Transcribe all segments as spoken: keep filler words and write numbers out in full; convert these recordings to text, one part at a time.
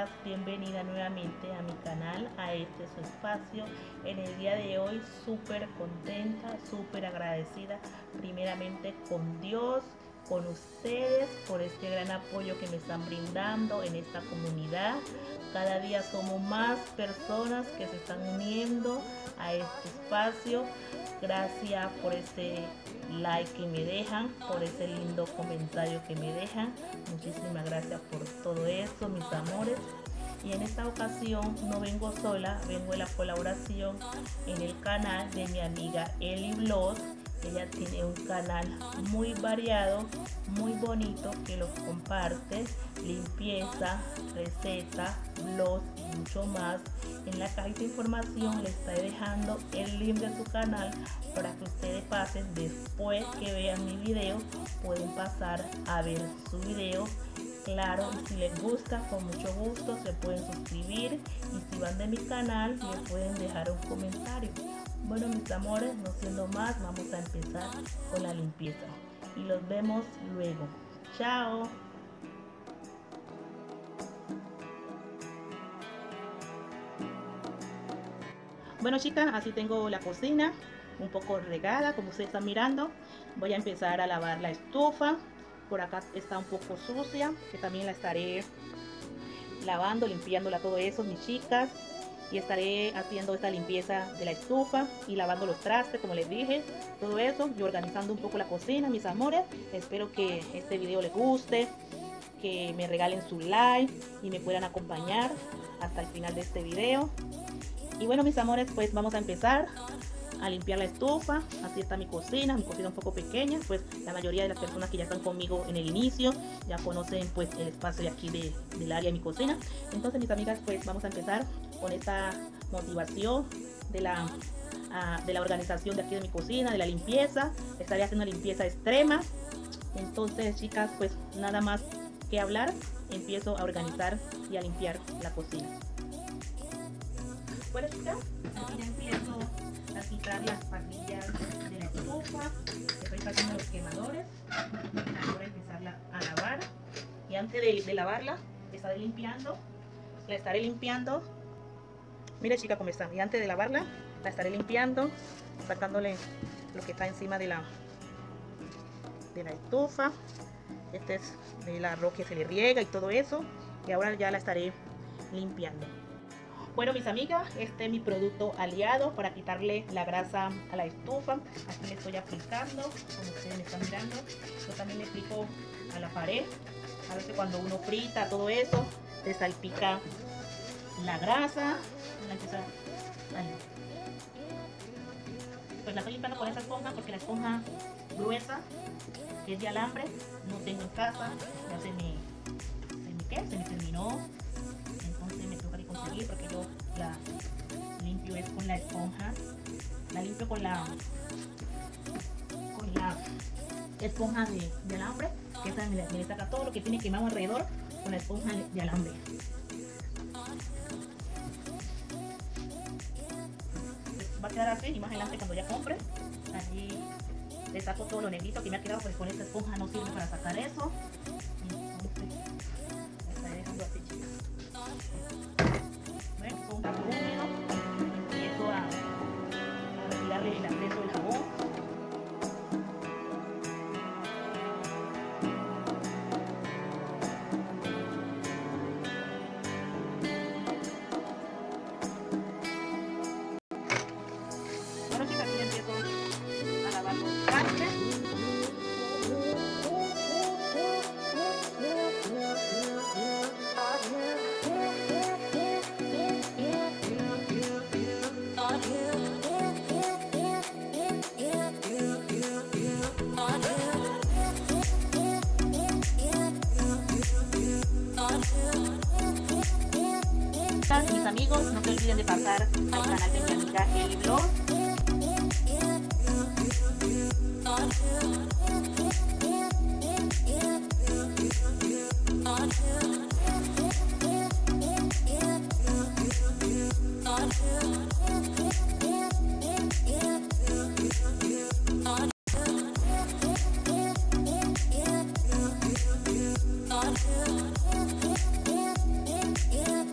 amigas, bienvenida nuevamente a mi canal, a este su espacio. En el día de hoy súper contenta, súper agradecida primeramente con Dios, con ustedes por este gran apoyo que me están brindando en esta comunidad. Cada día somos más personas que se están uniendo a este espacio. Gracias por ese like que me dejan, por ese lindo comentario que me dejan. Muchísimas gracias por todo eso, mis amores. Y en esta ocasión no vengo sola, vengo en la colaboración en el canal de mi amiga Eli Vlogs. Ella tiene un canal muy variado, muy bonito, que los comparte, limpieza, receta, vlogs y mucho más. En la cajita de información le estaré dejando el link de su canal para que ustedes pasen, después que vean mi video, pueden pasar a ver su video. Claro, y si les gusta, con mucho gusto se pueden suscribir, y si van de mi canal me pueden dejar un comentario. Bueno, mis amores, no siendo más, vamos a empezar con la limpieza y los vemos luego. Chao. Bueno, chicas, así tengo la cocina un poco regada, como ustedes están mirando. Voy a empezar a lavar la estufa. Por acá está un poco sucia, que también la estaré lavando, limpiándola, todo eso, mis chicas. Y estaré haciendo esta limpieza de la estufa y lavando los trastes, como les dije, todo eso, y organizando un poco la cocina, mis amores. Espero que este video les guste, que me regalen su like y me puedan acompañar hasta el final de este video. Y bueno, mis amores, pues vamos a empezar a limpiar la estufa. Así está mi cocina, mi cocina un poco pequeña, pues la mayoría de las personas que ya están conmigo en el inicio ya conocen pues el espacio de aquí de, del área de mi cocina. Entonces, mis amigas, pues vamos a empezar con esta motivación de la, uh, de la organización de aquí de mi cocina, de la limpieza. Estaré haciendo una limpieza extrema. Entonces, chicas, pues nada más que hablar, empiezo a organizar y a limpiar la cocina. Bueno, chicas, aquí ya empiezo a quitar las parrillas de la estufa. Estoy sacando los quemadores. Ahora empezarla a lavar. Y antes de, de lavarla, estaré limpiando. La estaré limpiando. Mire, chica, cómo está. Y antes de lavarla, la estaré limpiando, sacándole lo que está encima de la, de la estufa. Este es el arroz que se le riega y todo eso. Y ahora ya la estaré limpiando. Bueno, mis amigas, este es mi producto aliado para quitarle la grasa a la estufa. Aquí le estoy aplicando, como ustedes me están mirando. Yo también le aplico a la pared. A veces cuando uno frita todo eso, se salpica la grasa. La empieza ahí. Pues la estoy limpiando con esta esponja, porque la esponja gruesa, que es de alambre, no tengo en casa. Ya se me, se me, ¿qué? Se me terminó. Entonces me toca de conseguir, porque yo la limpio es con la esponja. La limpio con la con la esponja de, de alambre, que esa me, me le saca todo lo que tiene quemado alrededor con la esponja de alambre. Va a quedar así, y más adelante cuando ya compre, allí le saco todo lo negrito que me ha quedado, pues con esta esponja no sirve para sacar eso. Entonces la estaré dejando así, chicas. Bueno, con un jabón húmedo empiezo a, a retirarle el exceso del jabón. Bueno, chicas, aquí empiezo a lavar los trastes. Mis amigos, no se olviden de pasar al canal de mi amiga Eli Vlogs. Yeah.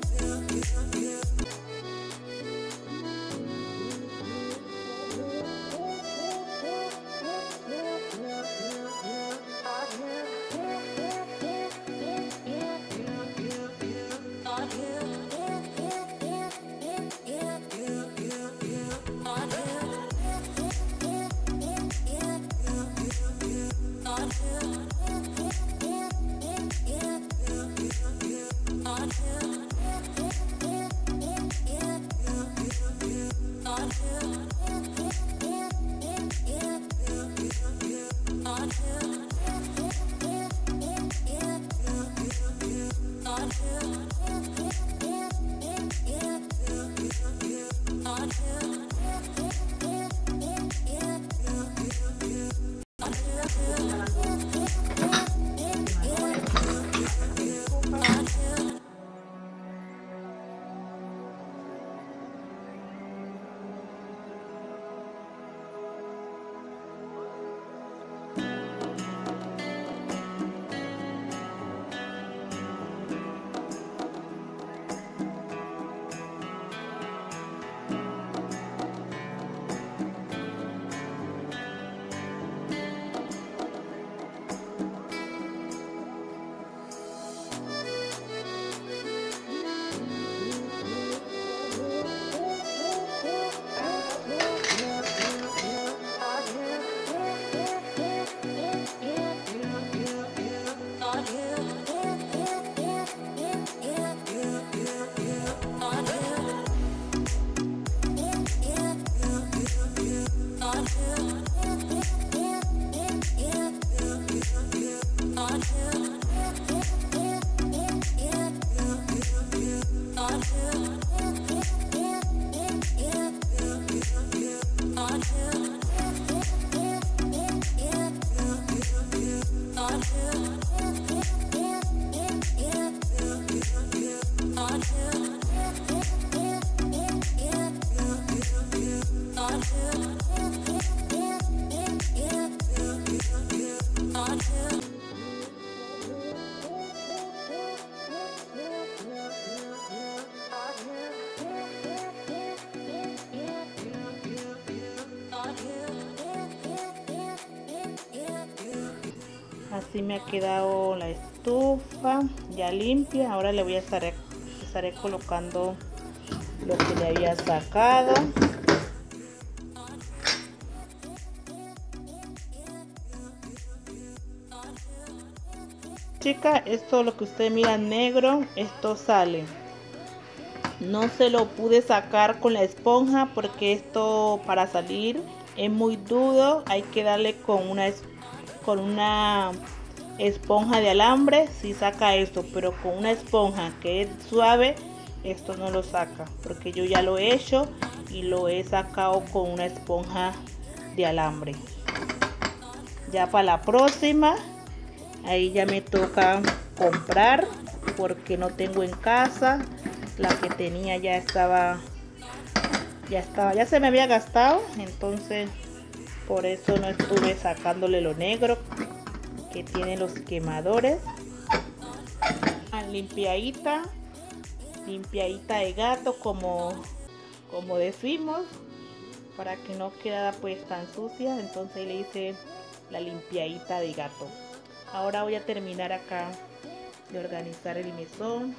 Así me ha quedado la estufa ya limpia. Ahora le voy a estar estaré colocando lo que le había sacado. Chicas, esto lo que usted mira negro, esto sale. No se lo pude sacar con la esponja porque esto para salir es muy duro. Hay que darle con una con una esponja de alambre si saca esto, pero con una esponja que es suave esto no lo saca, porque yo ya lo he hecho y lo he sacado con una esponja de alambre. Ya para la próxima ahí ya me toca comprar porque no tengo en casa. La que tenía ya estaba ya estaba ya se me había gastado, entonces por eso no estuve sacándole lo negro que tiene los quemadores. Limpiadita limpiadita de gato, como como decimos, para que no quedara pues tan sucia. Entonces le hice la limpiadita de gato. Ahora voy a terminar acá de organizar el mesón.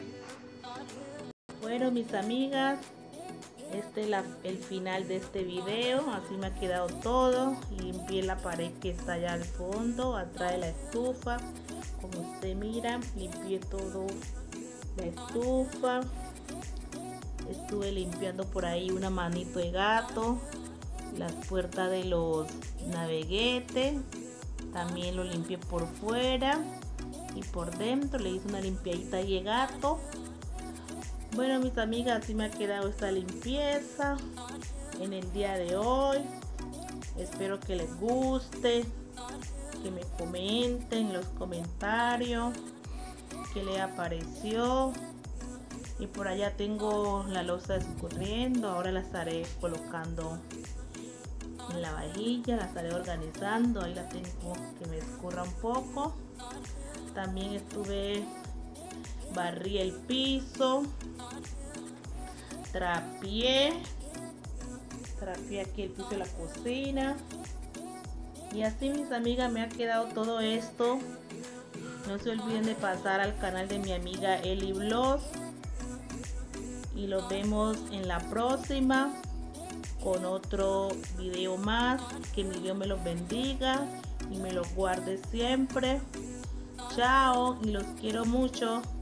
Bueno, mis amigas, este es la, el final de este video. Así me ha quedado todo. Limpié la pared que está allá al fondo, atrás de la estufa. Como usted mira, limpié todo la estufa. Estuve limpiando por ahí una manito de gato, las puertas de los naveguetes. También lo limpié por fuera y por dentro. Le hice una limpiadita de gato. Bueno, mis amigas, así me ha quedado esta limpieza en el día de hoy. Espero que les guste, que me comenten en los comentarios qué les apareció. Y por allá tengo la loza escurriendo. Ahora la estaré colocando en la vajilla, la estaré organizando. Ahí la tengo que me escurra un poco. También estuve barrí el piso, trapié trapié aquí el piso de la cocina. Y así, mis amigas, me ha quedado todo esto. No se olviden de pasar al canal de mi amiga Eli Vlogs. Y los vemos en la próxima con otro video más. Que mi Dios me los bendiga y me los guarde siempre. Chao, y los quiero mucho.